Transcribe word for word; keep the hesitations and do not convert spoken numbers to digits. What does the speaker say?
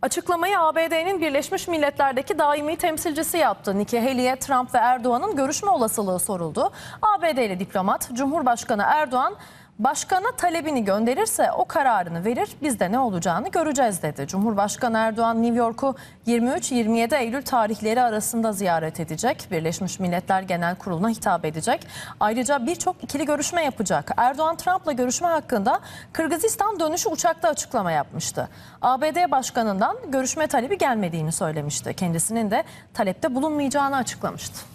Açıklamayı A B D'nin Birleşmiş Milletler'deki daimi temsilcisi yaptı. Nikki Haley'e Trump ve Erdoğan'ın görüşme olasılığı soruldu. A B D'li diplomat, Cumhurbaşkanı Erdoğan, "Başkana talebini gönderirse o kararını verir, biz de ne olacağını göreceğiz" dedi. Cumhurbaşkanı Erdoğan New York'u yirmi üç yirmi yedi Eylül tarihleri arasında ziyaret edecek. Birleşmiş Milletler Genel Kurulu'na hitap edecek. Ayrıca birçok ikili görüşme yapacak. Erdoğan Trump'la görüşme hakkında Kırgızistan dönüşü uçakta açıklama yapmıştı. A B D Başkanı'ndan görüşme talebi gelmediğini söylemişti. Kendisinin de talepte bulunmayacağını açıklamıştı.